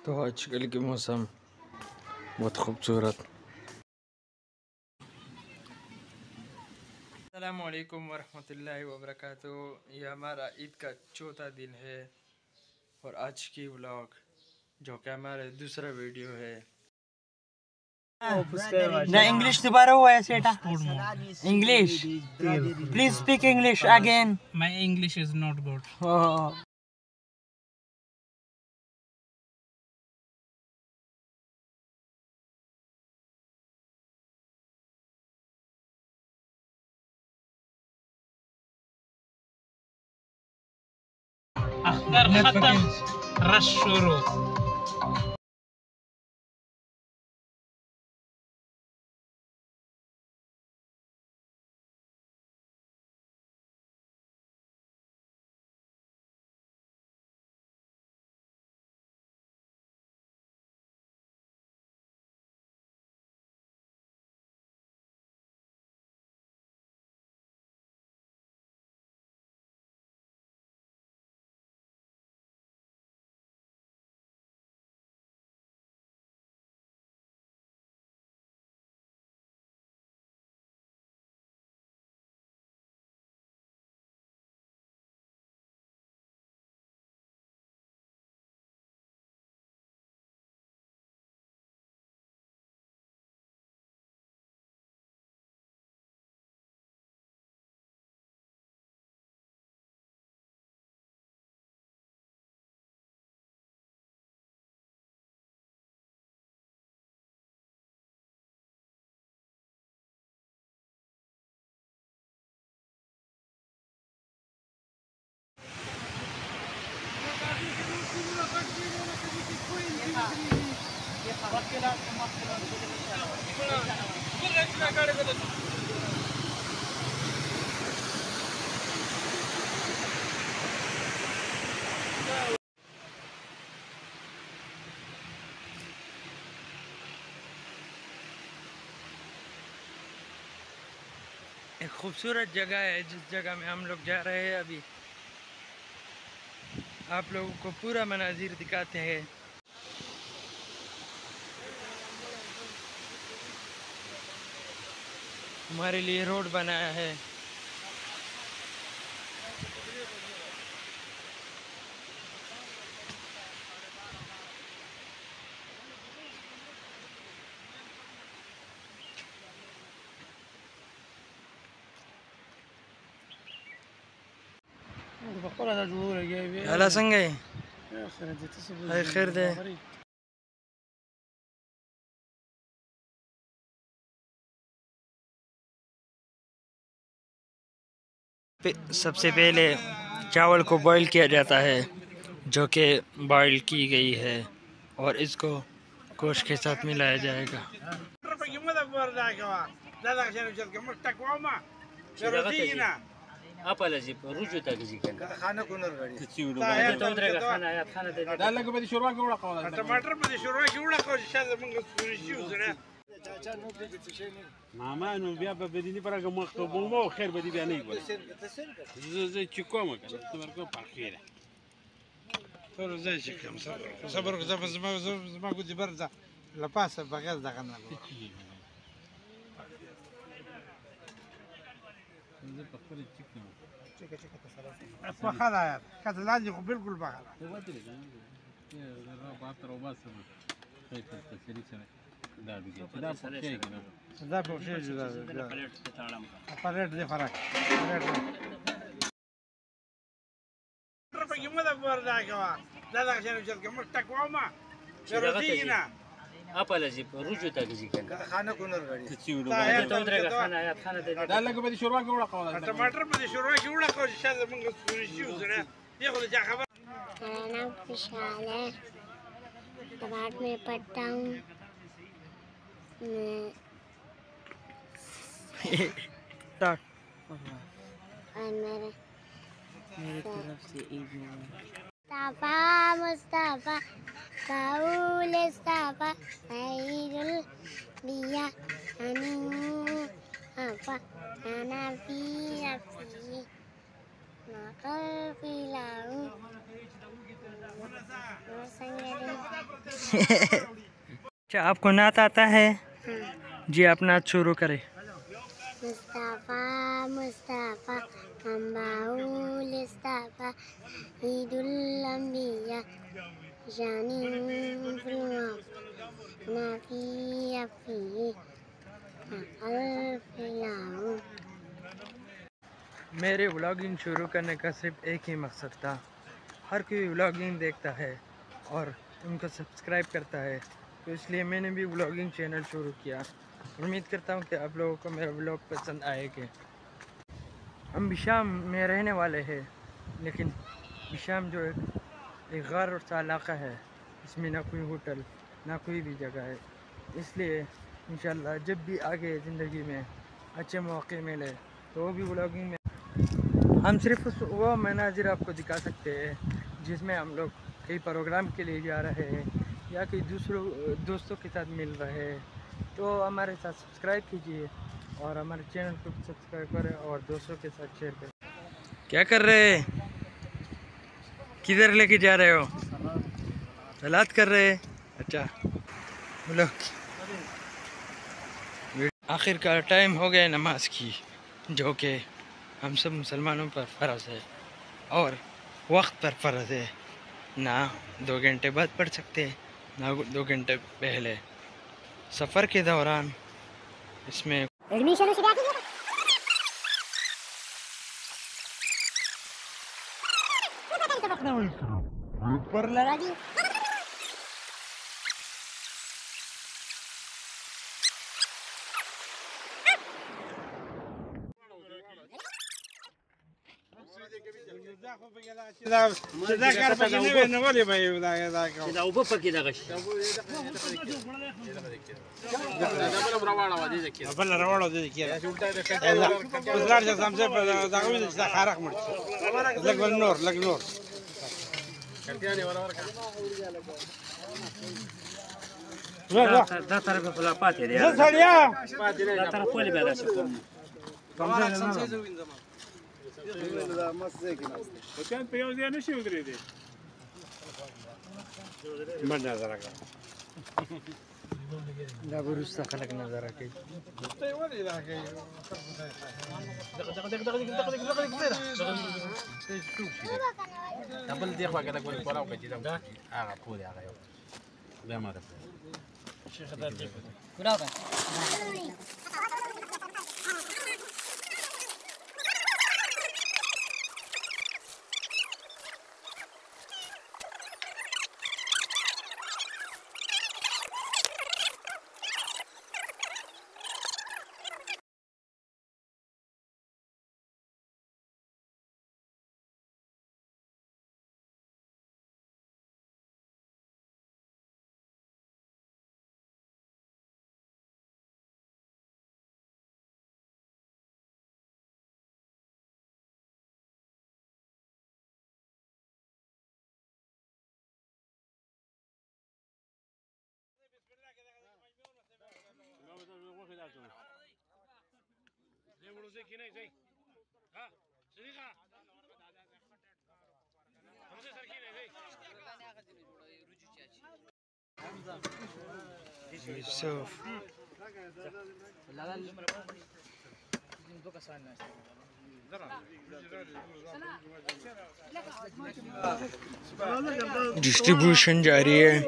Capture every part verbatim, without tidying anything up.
तो आजकल के मौसम बहुत खूबसूरत। अस्सलाम वालेकुम वरहमतुल्लाहि वबरकातुहू। ये हमारा ईद का चौथा दिन है और आज की व्लॉग जो कि हमारा दूसरा वीडियो है। The English दोबारा हुआ है सेटा English please speak English again. My English is not good. Oh. Akhtar खत्म रश शुरू। एक खूबसूरत जगह है जिस जगह में हम लोग जा रहे हैं। अभी आप लोगों को पूरा मनाजिर दिखाते हैं। हमारे लिए रोड बनाया है। هلا سنجي هاي خير ده सबसे पहले चावल को बॉईल किया जाता है जो कि बॉईल की गई है और इसको गोश्त के साथ मिलाया जाएगा। apa lazim rujuk tak zikan खाना कुनर गाड़ी tahu mereka खाना ya खाना deh لا لا بدي شوربه ولا قولا टमाटर بدي شوربه ولا قولا شاذ من الشيوز ماما انه بیا بدی نه برګه مخ ته بومو خیر بدی بیا نه یو زه زه چې کومه کنه تمرکو په خیره تور زي شكم صبر صبر زما زما زما قد برزه لا باس بغاز دغنا زه په خپل چیک نه چیک چیک اسمع خلا يا كذا لازم بالكل بغلا هو دې نه را باتر او باسه خیر ته سری سره دا دې دا په شي کې نه دا په شي جدا palet ke talam پلیټ دې فرق پلیټ ربي ماذا بردا كوا لا لا عشان يجلك مستقوما جرزينا apa lazim rujuk tak zikan खाना कुनर गाड़ी tahu mereka खाना ya खाना deh لا لا بدي شوربه ولا قولا टमाटर بدي شوربه ولا قولا شاذ من الشيوز ياخذ جا خبر मेरा नाम विशाल है। दबाट में पढ़ता हूँ। मैं और मेरे मेरी तरफ से ईद मुबारक। मुस्तफा काउल मुस्तफा खैरुल बिया अनु अफा अना फी रफी नकल फिलाऊ अच्छा, आपको नात आता है? जी, आप नात शुरू करें। मुस्तफ़ा मुस्तफ़ा अम्बाउल इस्तफ़ा ईदुल अंबिया जानी फुलवा नाफी अफी अल्फिलाऊ। मेरे व्लॉगिंग शुरू करने का सिर्फ एक ही मकसद था। हर कोई व्लॉगिंग देखता है और उनको सब्सक्राइब करता है, तो इसलिए मैंने भी व्लॉगिंग चैनल शुरू किया। उम्मीद करता हूँ कि आप लोगों को मेरा व्लॉग पसंद आएगा। हम बिशाम में रहने वाले हैं, लेकिन बिशाम जो एक एक गार सा इलाका है, इसमें ना कोई होटल ना कोई भी जगह है। इसलिए इंशाल्लाह जब भी आगे ज़िंदगी में अच्छे मौके मिले तो वो भी व्लॉगिंग में हम सिर्फ उस वो मनाजिर आपको दिखा सकते हैं जिसमें हम लोग कई प्रोग्राम के लिए जा रहे हैं या कई दूसरों दोस्तों के साथ मिल रहे हैं। तो हमारे साथ सब्सक्राइब कीजिए और हमारे चैनल को सब्सक्राइब करें और दोस्तों के साथ शेयर करें। क्या कर रहे हैं? किधर लेके जा रहे हो? सलाद कर रहे हैं? अच्छा, लोग आखिरकार टाइम हो गया नमाज की, जो कि हम सब मुसलमानों पर फ़र्ज़ है और वक्त पर फ़र्ज़ है। ना दो घंटे बाद पढ़ सकते, ना दो घंटे पहले। सफ़र के दौरान इसमें एडमिशन उसी बाकी है। ऊपर लगा दी। دا کار پکې نه وي نو ولې به یې دا دا کوو دا اوبه پکې دغه شي بل راوړو دې کې وزګار چې سم څه دا کوي چې خارق مړ لګ ول نور لګ نور دا طرف په لا پاتې دی زه سړیا دا طرف ولې به راشي کوم وكان في يوم زي نشي ودري دي من نظر راکړه دا ورسته خلک نظر راکړي. ته ولې راکړې دغه دغه دغه دغه دغه دغه بل دی خو کله کولی کولاو کې دا هغه پوری هغه یو بیا ما ده شیخ دا دی کولاو يوسف डिस्ट्रीब्यूशन जारी है,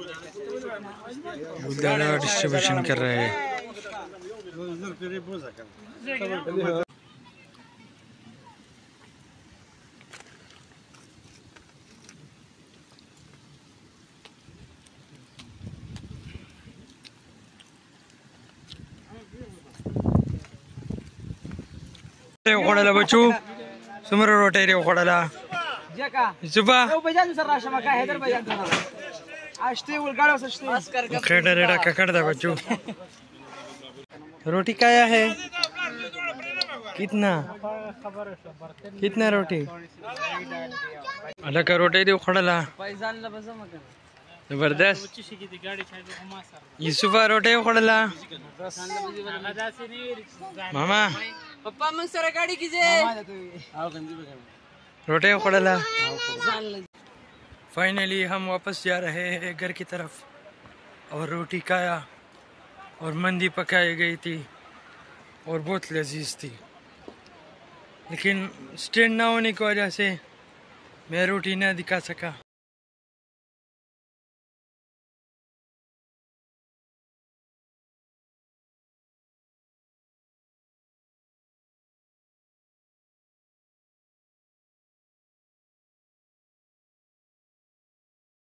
दाना डिस्ट्रीब्यूशन कर रहे हैं। وخوړله بچو څومره روټۍ لري وخوړله یوسفه خېټه ریډه ککړ ده بچو रोटी खाया है कितना कितना रोटी अलग का रोटी दे उखड़ला जबरदस्त यूसुफा रोटी उखड़ला मामा पप्पा मन सर गाड़ी कीजिए रोटी उखड़ला फाइनली हम वापस जा रहे हैं घर की तरफ और रोटी खाया और मंदी पकाई गई थी और बहुत लजीज थी, लेकिन स्टैंड ना होने की वजह से मैं रोटी ना दिखा सका।